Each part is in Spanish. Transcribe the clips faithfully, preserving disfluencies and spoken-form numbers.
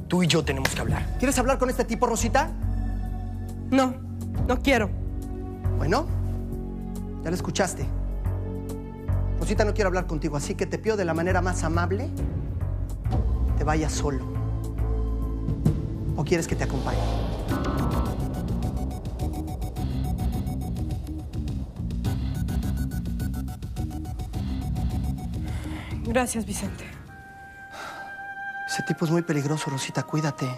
Tú y yo tenemos que hablar. ¿Quieres hablar con este tipo, Rosita? No, no quiero. Bueno, ya lo escuchaste. Rosita no quiere hablar contigo, así que te pido de la manera más amable te vayas solo. ¿O quieres que te acompañe? Gracias, Vicente. Ese tipo es muy peligroso, Rosita, cuídate.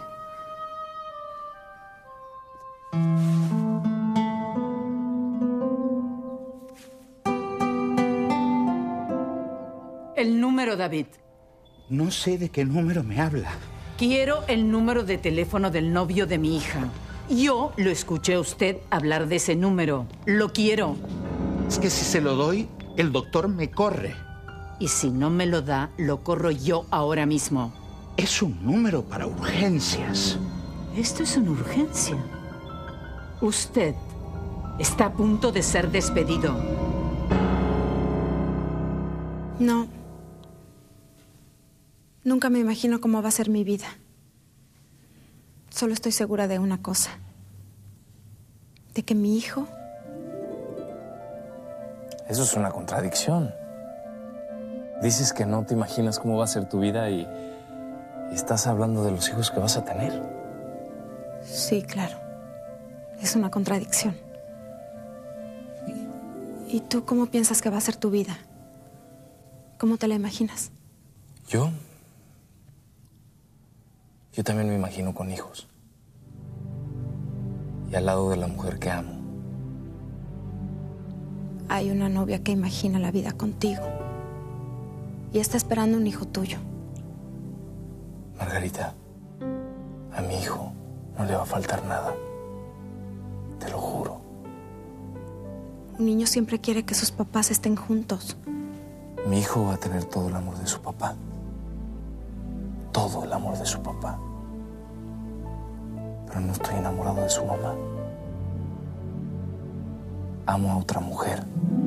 El número, David. No sé de qué número me habla. Quiero el número de teléfono del novio de mi hija. Yo lo escuché a usted hablar de ese número. Lo quiero. Es que si se lo doy, el doctor me corre. Y si no me lo da, lo corro yo ahora mismo. Es un número para urgencias. Esto es una urgencia. Usted está a punto de ser despedido. No. Nunca me imagino cómo va a ser mi vida. Solo estoy segura de una cosa. De que mi hijo... Eso es una contradicción. Dices que no te imaginas cómo va a ser tu vida y, y estás hablando de los hijos que vas a tener. Sí, claro. Es una contradicción. ¿Y tú cómo piensas que va a ser tu vida? ¿Cómo te la imaginas? ¿Yo? Yo también me imagino con hijos. Y al lado de la mujer que amo. Hay una novia que imagina la vida contigo. Y está esperando un hijo tuyo. Margarita, a mi hijo no le va a faltar nada. Te lo juro. Un niño siempre quiere que sus papás estén juntos. Mi hijo va a tener todo el amor de su papá. Todo el amor de su papá. Pero no estoy enamorado de su mamá. Amo a otra mujer.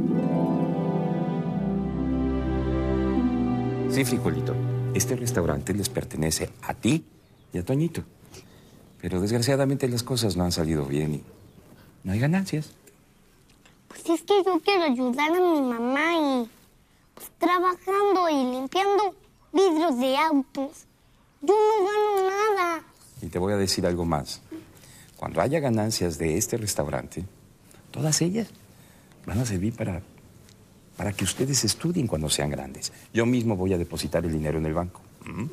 Sí, frijolito. Este restaurante les pertenece a ti y a Toñito. Pero desgraciadamente las cosas no han salido bien y no hay ganancias. Pues es que yo quiero ayudar a mi mamá y pues trabajando y limpiando vidrios de autos. Yo no gano nada. Y te voy a decir algo más. Cuando haya ganancias de este restaurante, todas ellas van a servir para, para que ustedes estudien cuando sean grandes. Yo mismo voy a depositar el dinero en el banco. ¿Mm?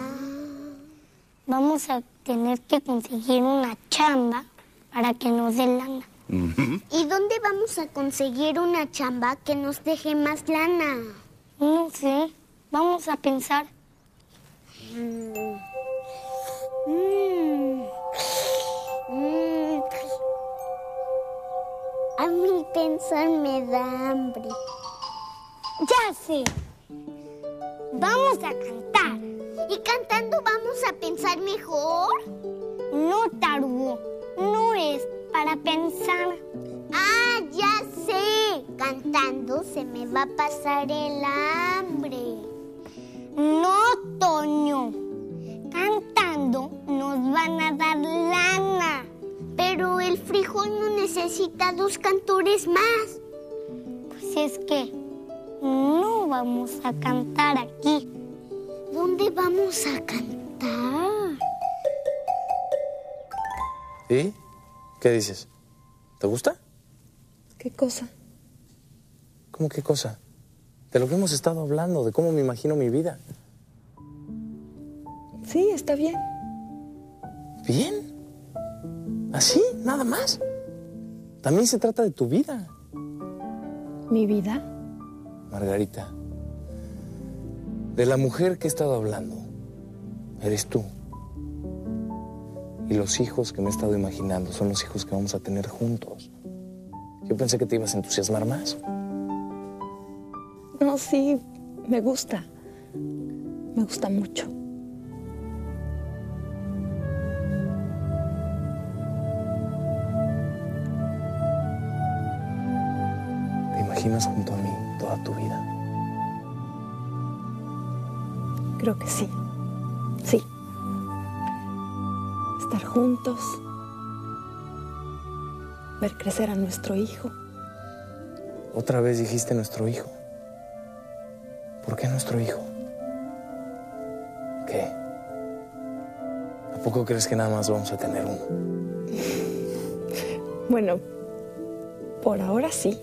Vamos a tener que conseguir una chamba para que nos dé lana. Uh-huh. ¿Y dónde vamos a conseguir una chamba que nos deje más lana? No sé. Vamos a pensar. Mm. Mm. Mm. A mí pensar me da hambre. Ya sé. Vamos a cantar. ¿Y cantando vamos a pensar mejor? No, Tarugo. No es para pensar. Ah, ya sé. Cantando se me va a pasar el hambre. No, Toño. Cantando nos van a dar lana. Pero el frijol no necesita dos cantores más. Pues es que no vamos a cantar aquí. ¿Dónde vamos a cantar? ¿Y? ¿Qué dices? ¿Te gusta? ¿Qué cosa? ¿Cómo qué cosa? De lo que hemos estado hablando, de cómo me imagino mi vida. Sí, está bien. ¿Bien? ¿Así? ¿Nada más? También se trata de tu vida. ¿Mi vida? Margarita, de la mujer que he estado hablando, eres tú. Y los hijos que me he estado imaginando son los hijos que vamos a tener juntos. Yo pensé que te ibas a entusiasmar más. No, sí, me gusta. Me gusta mucho. ¿Te imaginas junto a mí toda tu vida? Creo que sí. Sí. estar juntos, ver crecer a nuestro hijo. Otra vez dijiste nuestro hijo. ¿Por qué nuestro hijo? ¿Qué? ¿A poco crees que nada más vamos a tener uno? Bueno, por ahora sí.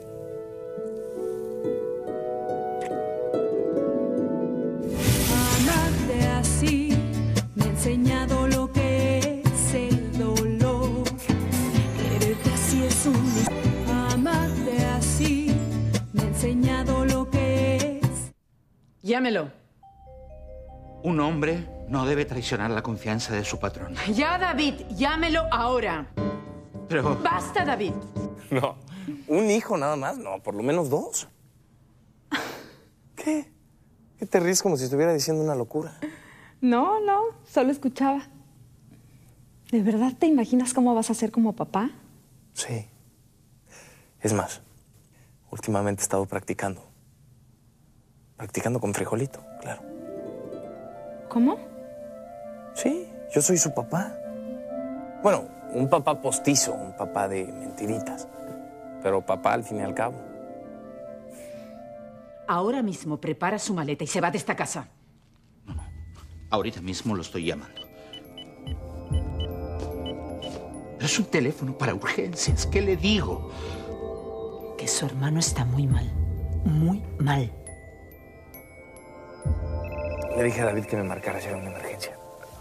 Amarte así me ha enseñado lo que es el dolor. Quererte así es un... Amarte así me ha enseñado lo que es... Llámelo. Un hombre no debe traicionar la confianza de su patrón. Ya, David, llámelo ahora. Pero... ¡Basta, David! No, un hijo nada más, no, por lo menos dos. ¿Qué? ¿Qué te ríes como si estuviera diciendo una locura? No, no, solo escuchaba. ¿De verdad te imaginas cómo vas a ser como papá? Sí. Es más, últimamente he estado practicando. Practicando con frijolito, claro. ¿Cómo? Sí, yo soy su papá. Bueno, un papá postizo, un papá de mentiritas. Pero papá al fin y al cabo. Ahora mismo prepara su maleta y se va de esta casa. No, no. Ahorita mismo lo estoy llamando. Es un teléfono para urgencias. ¿Qué le digo? Que su hermano está muy mal. Muy mal. Le dije a David que me marcara si era una emergencia.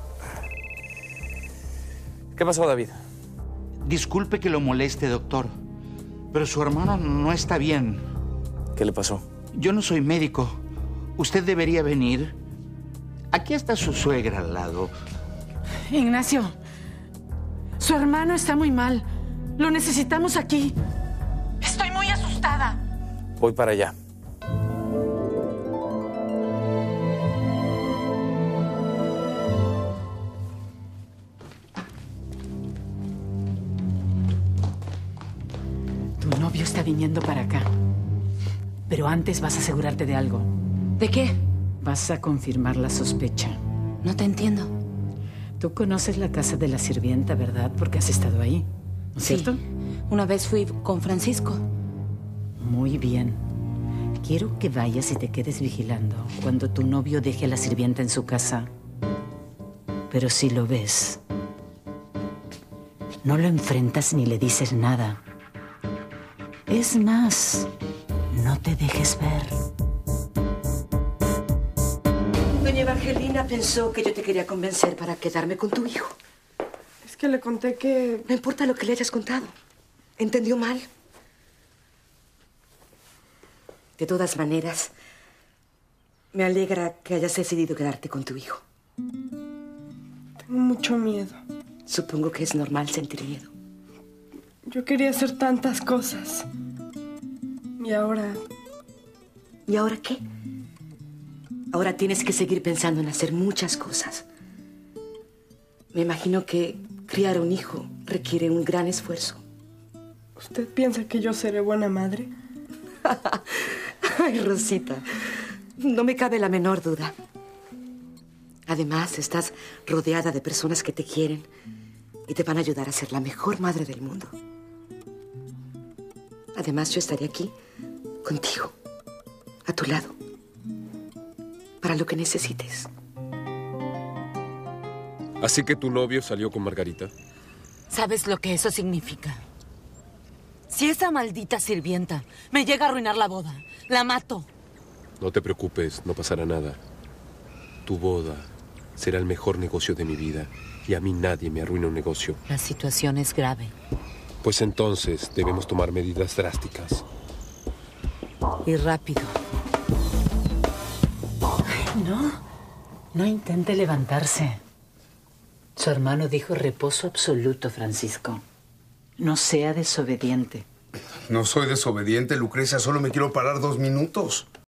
¿Qué pasó, David? Disculpe que lo moleste, doctor, pero su hermano no está bien. ¿Qué le pasó? Yo no soy médico. Usted debería venir. Aquí está su suegra al lado. Ignacio, su hermano está muy mal. Lo necesitamos aquí. Estoy muy asustada. Voy para allá. Tu novio está viniendo para acá. Pero antes vas a asegurarte de algo. ¿De qué? Vas a confirmar la sospecha. No te entiendo. Tú conoces la casa de la sirvienta, ¿verdad? Porque has estado ahí, ¿no es cierto? Una vez fui con Francisco. Muy bien. Quiero que vayas y te quedes vigilando cuando tu novio deje a la sirvienta en su casa. Pero si lo ves, no lo enfrentas ni le dices nada. Es más, no te dejes ver. Doña Evangelina pensó que yo te quería convencer para quedarme con tu hijo. Es que le conté que... No importa lo que le hayas contado. Entendió mal. De todas maneras, me alegra que hayas decidido quedarte con tu hijo. Tengo mucho miedo. Supongo que es normal sentir miedo. Yo quería hacer tantas cosas. Y ahora... ¿Y ahora qué? Ahora tienes que seguir pensando en hacer muchas cosas. Me imagino que criar un hijo requiere un gran esfuerzo. ¿Usted piensa que yo seré buena madre? Ay, Rosita, no me cabe la menor duda. Además, estás rodeada de personas que te quieren y te van a ayudar a ser la mejor madre del mundo. Además, yo estaré aquí contigo, a tu lado, para lo que necesites. ¿Así que tu novio salió con Margarita? ¿Sabes lo que eso significa? Si esa maldita sirvienta me llega a arruinar la boda, la mato. No te preocupes, no pasará nada. Tu boda será el mejor negocio de mi vida y a mí nadie me arruina un negocio. La situación es grave. Pues entonces debemos tomar medidas drásticas. Y rápido. No, no intente levantarse. Su hermano dijo reposo absoluto, Francisco. No sea desobediente. No soy desobediente, Lucrecia. Solo me quiero parar dos minutos.